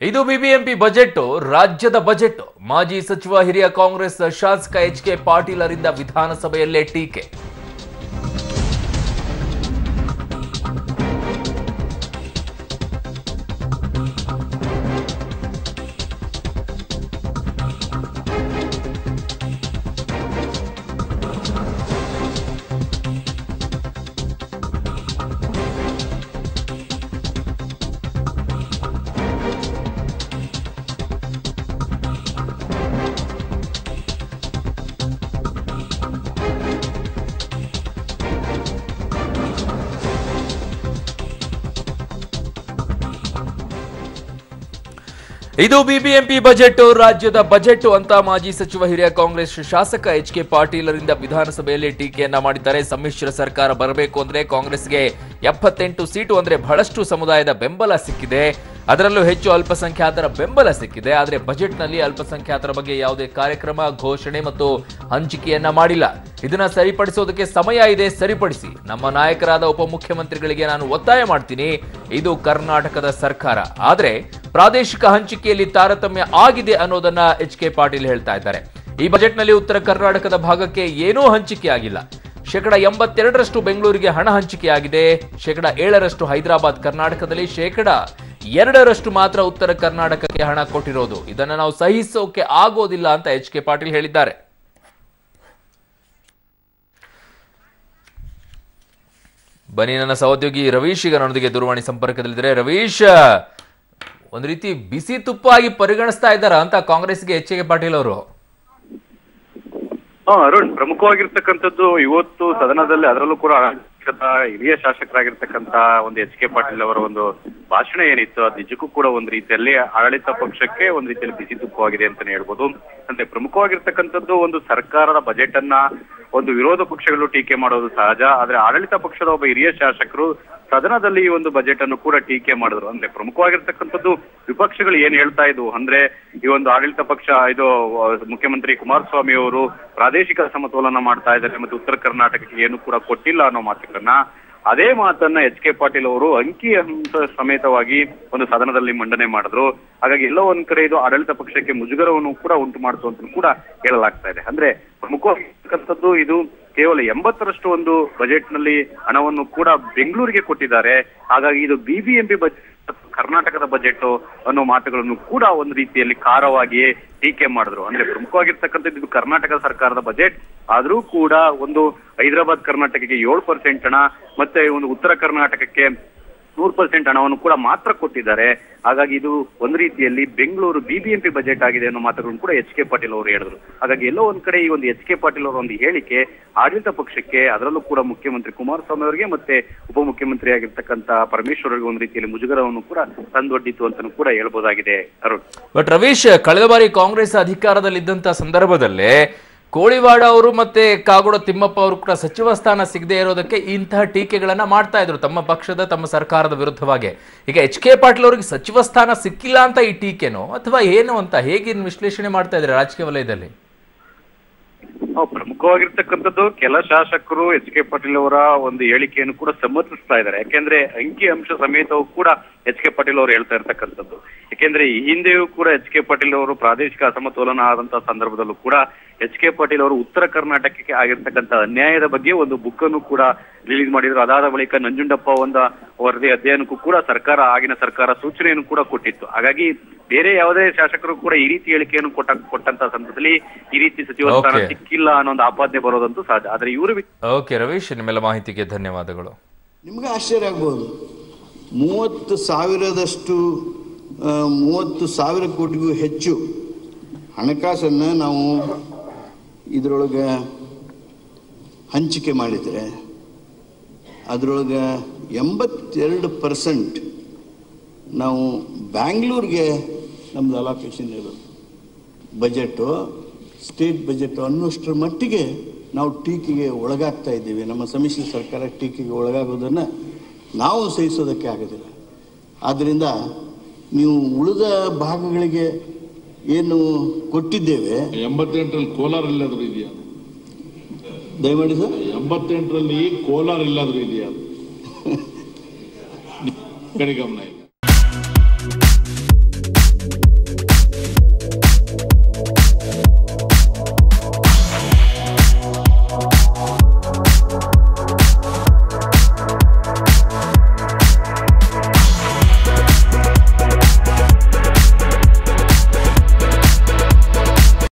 ಇದು BBMP budget ರಾಜ್ಯದ budget ಮಾಜಿ ಸಚಿವ ಹಿರಿಯ ಕಾಂಗ್ರೆಸ್ ಶಾಸಕ ಎಚ್.ಕೆ. ಪಾಟೀಲ್ ಅವರಿಂದ ವಿಧಾನಸಭೆಯಲ್ಲೇ ಟೀಕೆ. ಇದು ಬಿಬಿಎಂಪಿ ಬಜೆಟ್ ರಾಜ್ಯದ ಬಜೆಟ್ ಅಂತ ಮಾಜಿ ಸಚಿವ ಹಿರಿಯ ಕಾಂಗ್ರೆಸ್ ಶಾಸಕ ಎಚ್.ಕೆ. ಪಾಟೀಲ್ ಅವರಿಂದ ವಿಧಾನಸಭೆಯಲ್ಲಿ ಟೀಕೆಯನ್ನ ಮಾಡಿದ್ದಾರೆ. ಸಮ್ಮಿಶ್ರ ಸರ್ಕಾರ ಬರಬೇಕು ಅಂದ್ರೆ ಕಾಂಗ್ರೆಸ್ಗೆ 78 ಸೀಟು ಅಂದ್ರೆ ಬಹಳಷ್ಟು ಸಮುದಾಯದ ಬೆಂಬಲ ಸಿಕ್ಕಿದೆ, ಅದರಲ್ಲೂ ಹೆಚ್ಚು ಅಲ್ಪಸಂಖ್ಯಾತರ ಬೆಂಬಲ ಸಿಕ್ಕಿದೆ. ಆದರೆ ಬಜೆಟ್ನಲ್ಲಿ ಅಲ್ಪಸಂಖ್ಯಾತರ ಬಗ್ಗೆ ಯಾವುದೇ ಕಾರ್ಯಕ್ರಮ, ಘೋಷಣೆ ಮತ್ತು ಹಂಚಿಕೆಯನ್ನ ಮಾಡಿಲ್ಲ. ಇದನ್ನ ಸರಿಪಡಿಸೋದಕ್ಕೆ ಸಮಯ ಇದೆ, ಸರಿಪಡಿಸಿ. ನಮ್ಮ ನಾಯಕರಾದ ಉಪಮುಖ್ಯಮಂತ್ರಿಗಳಿಗೆ ನಾನು ಒತ್ತಾಯ ಮಾಡ್ತೀನಿ. ಇದು ಕರ್ನಾಟಕದ ಸರ್ಕಾರ, ಆದ್ರೆ ಪ್ರಾದೇಶಿಕ ಹಂಚಿಕೆಯಲ್ಲಿ ತಾರತಮ್ಯ ಆಗಿದೆ ಅನ್ನೋದನ್ನ ಎಚ್.ಕೆ. ಪಾಟೀಲ್ ಹೇಳ್ತಾ ಇದ್ದಾರೆ. ಈ ಬಜೆಟ್ನಲ್ಲಿ ಉತ್ತರ ಕರ್ನಾಟಕದ ಭಾಗಕ್ಕೆ ಏನೂ ಹಂಚಿಕೆ ಆಗಿಲ್ಲ. 82% ಬೆಂಗಳೂರಿಗೆ ಹಣ ಹಂಚಿಕೆಯಾಗಿದೆ, 7% ಹೈದರಾಬಾದ್ ಕರ್ನಾಟಕದಲ್ಲಿ, 2% ಮಾತ್ರ ಉತ್ತರ ಕರ್ನಾಟಕಕ್ಕೆ ಹಣ ಕೊಟ್ಟಿರೋದು. ಇದನ್ನ ನಾವು ಸಹಿಸೋಕೆ ಆಗೋದಿಲ್ಲ ಅಂತ ಎಚ್.ಕೆ. ಪಾಟೀಲ್ ಹೇಳಿದ್ದಾರೆ. ಬನ್ನಿ, ನನ್ನ ಸಹೋದ್ಯೋಗಿ ರವೀಶ್ ಈಗ ನನ್ನೊಂದಿಗೆ ದೂರವಾಣಿ ಸಂಪರ್ಕದಲ್ಲಿದ್ದಾರೆ. ರವೀಶ್, ಒಂದು ರೀತಿ ಬಿಸಿ ತುಪ್ಪ ಆಗಿ ಪರಿಗಣಿಸ್ತಾ ಇದ್ದಾರಾ ಅಂತ ಕಾಂಗ್ರೆಸ್ಗೆ ಎಚ್.ಕೆ. ಪಾಟೀಲ್ ಅವರು? ಅರುಣ್, ಪ್ರಮುಖವಾಗಿರ್ತಕ್ಕಂಥದ್ದು ಇವತ್ತು ಸದನದಲ್ಲಿ, ಅದರಲ್ಲೂ ಕೂಡ ಹಿರಿಯ ಶಾಸಕರಾಗಿರ್ತಕ್ಕಂತ ಒಂದು ಎಚ್.ಕೆ. ಪಾಟೀಲ್ ಅವರ ಒಂದು ಭಾಷಣ ಏನಿತ್ತು, ಅದು ನಿಜಕ್ಕೂ ಕೂಡ ಒಂದು ರೀತಿಯಲ್ಲಿ ಆಡಳಿತ ಪಕ್ಷಕ್ಕೆ ಒಂದು ರೀತಿಯಲ್ಲಿ ಬಿಸಿ ತುಪ್ಪವಾಗಿದೆ ಅಂತಾನೆ ಹೇಳ್ಬೋದು. ಅಂದ್ರೆ ಪ್ರಮುಖವಾಗಿರ್ತಕ್ಕಂಥದ್ದು ಒಂದು ಸರ್ಕಾರದ ಬಜೆಟ್ ಅನ್ನ ಒಂದು ವಿರೋಧ ಪಕ್ಷಗಳು ಟೀಕೆ ಮಾಡೋದು ಸಹಜ, ಆದ್ರೆ ಆಡಳಿತ ಪಕ್ಷದ ಒಬ್ಬ ಹಿರಿಯ ಶಾಸಕರು ಸದನದಲ್ಲಿ ಈ ಒಂದು ಬಜೆಟ್ ಅನ್ನು ಕೂಡ ಟೀಕೆ ಮಾಡಿದ್ರು. ಅಂದ್ರೆ ಪ್ರಮುಖವಾಗಿರ್ತಕ್ಕಂಥದ್ದು ವಿಪಕ್ಷಗಳು ಏನ್ ಹೇಳ್ತಾ ಇದ್ವು ಅಂದ್ರೆ, ಈ ಒಂದು ಆಡಳಿತ ಪಕ್ಷ ಇದು ಮುಖ್ಯಮಂತ್ರಿ ಕುಮಾರಸ್ವಾಮಿ ಅವರು ಪ್ರಾದೇಶಿಕ ಸಮತೋಲನ ಮಾಡ್ತಾ ಇದ್ದಾರೆ ಮತ್ತು ಉತ್ತರ ಕರ್ನಾಟಕಕ್ಕೆ ಏನು ಕೂಡ ಕೊಟ್ಟಿಲ್ಲ ಅನ್ನೋ ಮಾತುಗಳನ್ನ, ಅದೇ ಮಾತನ್ನ ಎಚ್.ಕೆ. ಪಾಟೀಲ್ ಅವರು ಅಂಕಿ ಅಂಶ ಸಮೇತವಾಗಿ ಒಂದು ಸದನದಲ್ಲಿ ಮಂಡನೆ ಮಾಡಿದ್ರು. ಹಾಗಾಗಿ ಎಲ್ಲೋ ಒಂದ್ ಕಡೆ ಇದು ಆಡಳಿತ ಪಕ್ಷಕ್ಕೆ ಮುಜುಗರವನ್ನು ಕೂಡ ಉಂಟು ಮಾಡ್ತು ಅಂತ ಕೂಡ ಹೇಳಲಾಗ್ತಾ ಇದೆ. ಅಂದ್ರೆ ಪ್ರಮುಖವಾಗಿರ್ತಕ್ಕಂಥದ್ದು ಇದು ಕೇವಲ 80% ಒಂದು ಬಜೆಟ್ ನಲ್ಲಿ ಹಣವನ್ನು ಕೂಡ ಬೆಂಗಳೂರಿಗೆ ಕೊಟ್ಟಿದ್ದಾರೆ. ಹಾಗಾಗಿ ಇದು ಬಿಬಿಎಂಪಿ ಬಜೆಟ್, ಕರ್ನಾಟಕದ ಬಜೆಟ್ ಅನ್ನೋ ಮಾತುಗಳನ್ನು ಕೂಡ ಒಂದು ರೀತಿಯಲ್ಲಿ ಖಾರವಾಗಿಯೇ ಟೀಕೆ ಮಾಡಿದ್ರು. ಅಂದ್ರೆ ಪ್ರಮುಖವಾಗಿರ್ತಕ್ಕಂಥದ್ದು ಇದು ಕರ್ನಾಟಕ ಸರ್ಕಾರದ ಬಜೆಟ್, ಆದ್ರೂ ಕೂಡ ಒಂದು ಹೈದರಾಬಾದ್ ಕರ್ನಾಟಕಕ್ಕೆ 7% ಹಣ ಮತ್ತೆ ಒಂದು ಉತ್ತರ ಕರ್ನಾಟಕಕ್ಕೆ 100% ಹಣವನ್ನು ಕೂಡ ಮಾತ್ರ ಕೊಟ್ಟಿದ್ದಾರೆ. ಹಾಗಾಗಿ ಇದು ಒಂದು ರೀತಿಯಲ್ಲಿ ಬೆಂಗಳೂರು ಬಿಬಿಎಂಪಿ ಬಜೆಟ್ ಆಗಿದೆ ಅನ್ನೋ ಮಾತುಗಳನ್ನು ಕೂಡ ಎಚ್.ಕೆ. ಪಾಟೀಲ್ ಅವರು ಹೇಳಿದ್ರು. ಹಾಗಾಗಿ ಎಲ್ಲೋ ಒಂದ್ ಕಡೆ ಈ ಒಂದು ಎಚ್.ಕೆ. ಪಾಟೀಲ್ ಅವರ ಒಂದು ಹೇಳಿಕೆ ಆಡಳಿತ ಪಕ್ಷಕ್ಕೆ, ಅದರಲ್ಲೂ ಕೂಡ ಮುಖ್ಯಮಂತ್ರಿ ಕುಮಾರಸ್ವಾಮಿ ಅವರಿಗೆ ಮತ್ತೆ ಉಪಮುಖ್ಯಮಂತ್ರಿ ಆಗಿರ್ತಕ್ಕಂತ ಪರಮೇಶ್ವರ್ ಅವರಿಗೆ ಒಂದು ರೀತಿಯಲ್ಲಿ ಮುಜುಗರವನ್ನು ಕೂಡ ತಂದೊಡ್ಡಿತು ಅಂತ ಕೂಡ ಹೇಳ್ಬೋದಾಗಿದೆ. ಅರುಣ್, ಬಟ್ ರವೀಶ್, ಕಳೆದ ಬಾರಿ ಕಾಂಗ್ರೆಸ್ ಅಧಿಕಾರದಲ್ಲಿದ್ದಂತ ಸಂದರ್ಭದಲ್ಲೇ ಕೋಳಿವಾಡ ಅವರು ಮತ್ತೆ ಕಾಗೋಡು ತಿಮ್ಮಪ್ಪ ಅವರು ಕೂಡ ಸಚಿವ ಸ್ಥಾನ ಸಿಗದೆ ಇರೋದಕ್ಕೆ ಇಂತಹ ಟೀಕೆಗಳನ್ನ ಮಾಡ್ತಾ ಇದ್ರು ತಮ್ಮ ಪಕ್ಷದ, ತಮ್ಮ ಸರ್ಕಾರದ ವಿರುದ್ಧವಾಗಿ. ಈಗ ಎಚ್.ಕೆ. ಪಾಟೀಲ್ ಅವರಿಗೆ ಸಚಿವ ಸ್ಥಾನ ಸಿಕ್ಕಿಲ್ಲ ಅಂತ ಈ ಟೀಕೆನೋ ಅಥವಾ ಏನು ಅಂತ ಹೇಗೆ ವಿಶ್ಲೇಷಣೆ ಮಾಡ್ತಾ ಇದ್ದಾರೆ ರಾಜಕೀಯ ವಲಯದಲ್ಲಿ? ಪ್ರಮುಖವಾಗಿರ್ತಕ್ಕಂಥದ್ದು ಕೆಲ ಶಾಸಕರು ಎಚ್.ಕೆ. ಪಾಟೀಲ್ ಅವರ ಒಂದು ಹೇಳಿಕೆಯನ್ನು ಕೂಡ ಸಮರ್ಥಿಸ್ತಾ ಇದ್ದಾರೆ. ಯಾಕೆಂದ್ರೆ ಅಂಕಿ ಅಂಶ ಸಮೇತವೂ ಕೂಡ ಎಚ್.ಕೆ. ಪಾಟೀಲ್ ಅವರು ಹೇಳ್ತಾ ಇರ್ತಕ್ಕಂಥದ್ದು. ಯಾಕೆಂದ್ರೆ ಈ ಹಿಂದೆಯೂ ಕೂಡ ಎಚ್.ಕೆ. ಪಾಟೀಲ್ ಅವರು ಪ್ರಾದೇಶಿಕ ಅಸಮತೋಲನ ಆದಂತಹ ಸಂದರ್ಭದಲ್ಲೂ ಕೂಡ ಎಚ್.ಕೆ. ಪಾಟೀಲ್ ಅವರು ಉತ್ತರ ಕರ್ನಾಟಕಕ್ಕೆ ಆಗಿರ್ತಕ್ಕಂಥ ಅನ್ಯಾಯದ ಬಗ್ಗೆ ಒಂದು ಬುಕ್ ಅನ್ನು ಕೂಡ ರಿಲೀಸ್ ಮಾಡಿದ್ರು. ಅದಾದ ಬಳಿಕ ನಂಜುಂಡಪ್ಪ ಒಂದು ವರದಿ ಅಧ್ಯಯನಕ್ಕೂ ಕೂಡ ಆಗಿನ ಸರ್ಕಾರ ಸೂಚನೆಯನ್ನು ಕೂಡ ಕೊಟ್ಟಿತ್ತು. ಹಾಗಾಗಿ ಬೇರೆ ಯಾವುದೇ ಶಾಸಕರು ಕೂಡ ಈ ರೀತಿ ಹೇಳಿಕೆಯನ್ನು ಕೊಟ್ಟಂತ ಸಂದರ್ಭದಲ್ಲಿ ಈ ರೀತಿ ಸಚಿವ ಸ್ಥಾನ ಸಿಕ್ಕಿಲ್ಲ ಅನ್ನೋ ಒಂದು ಆಪಾದನೆ ಬರೋದಂತೂ ಸಹಜ. ಆದ್ರೆ ಇವರು ಓಕೆ ರವೀಶ್, ನಿಮ್ಮೆಲ್ಲ ಮಾಹಿತಿಗೆ ಧನ್ಯವಾದಗಳು. ನಿಮ್ಗೆ ಆಶ್ಚರ್ಯ ಆಗ್ಬೋದು, 30,000 ಕೋಟಿಗೂ ಹೆಚ್ಚು ಹಣಕಾಸನ್ನು ನಾವು ಇದರೊಳಗೆ ಹಂಚಿಕೆ ಮಾಡಿದರೆ ಅದರೊಳಗೆ 82% ನಾವು ಬ್ಯಾಂಗ್ಳೂರಿಗೆ ನಮ್ಮದು ಅಲೋಕೇಶನ್ ಇರೋದು. ಬಜೆಟು, ಸ್ಟೇಟ್ ಬಜೆಟು ಅನ್ನೋಷ್ಟರ ಮಟ್ಟಿಗೆ ನಾವು ಟೀಕೆಗೆ ಒಳಗಾಗ್ತಾ ಇದ್ದೀವಿ. ನಮ್ಮ ಸಮ್ಮಿಶ್ರ ಸರ್ಕಾರ ಟೀಕೆಗೆ ಒಳಗಾಗೋದನ್ನು ನಾವು ಸಹಿಸೋದಕ್ಕೆ ಆಗೋದಿಲ್ಲ. ಆದ್ದರಿಂದ ನೀವು ಉಳಿದ ಭಾಗಗಳಿಗೆ ಏನು ಕೊಟ್ಟಿದ್ದೇವೆ, 88ರಲ್ಲಿ ಕೋಲಾರ ಇಲ್ಲಾದ್ರೂ ಇದೆಯಾ? ದಯಮಾಡಿ ಸರ್, 88ರಲ್ಲಿ ಕೋಲಾರ ಇಲ್ಲಾದ್ರೂ ಇದೆಯಾ? ಗಮನ